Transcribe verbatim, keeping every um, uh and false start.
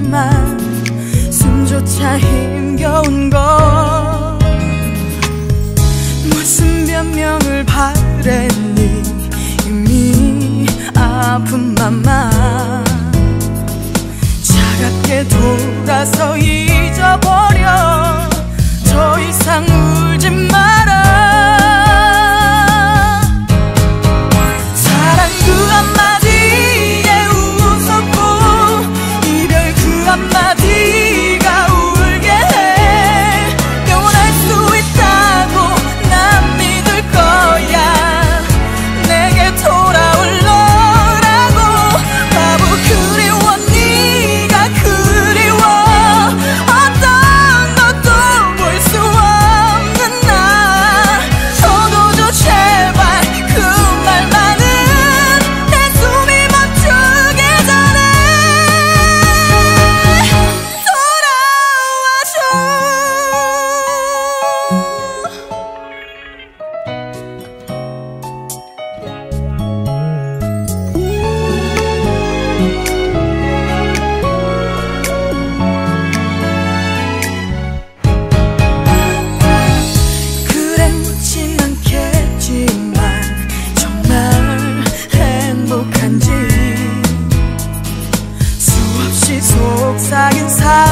있지만 숨조차 힘겨운 걸 무슨 변명을 바랬니. 이미 아픈 맘만 차갑게 돌아서 잊어버려. 더 이상 울지 마라. 사랑 그 한마디에 웃었고 이별 그 한마디가 울게 해. 영원할 수 있다고 난 믿을 거야. 내게 돌아올 너라고. 바보 그리워 네가 그리워. 어떤 것도 볼 수 없는 나. 서둬줘 제발 그 말만은 내 숨이 멈추기 전에 그래 묻진 않겠지만 정말 행복한지 수없이 속삭인 사람